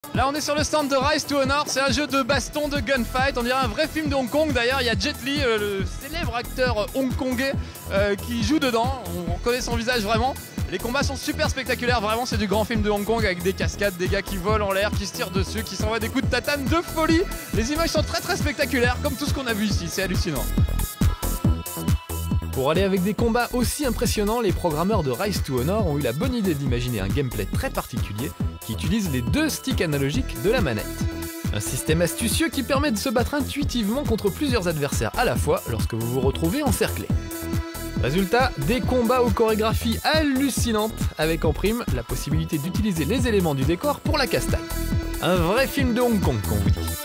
Là on est sur le stand de Rise to Honor, c'est un jeu de baston, de gunfight, on dirait un vrai film de Hong Kong. D'ailleurs il y a Jet Li, le célèbre acteur hongkongais qui joue dedans, on reconnaît son visage vraiment. Les combats sont super spectaculaires, vraiment c'est du grand film de Hong Kong avec des cascades, des gars qui volent en l'air, qui se tirent dessus, qui s'envoient des coups de tatane de folie. Les images sont très spectaculaires comme tout ce qu'on a vu ici, c'est hallucinant. Pour aller avec des combats aussi impressionnants, les programmeurs de Rise to Honor ont eu la bonne idée d'imaginer un gameplay très particulier qui utilise les deux sticks analogiques de la manette. Un système astucieux qui permet de se battre intuitivement contre plusieurs adversaires à la fois lorsque vous vous retrouvez encerclé. Résultat, des combats aux chorégraphies hallucinantes avec en prime la possibilité d'utiliser les éléments du décor pour la castagne. Un vrai film de Hong Kong qu'on vous dit.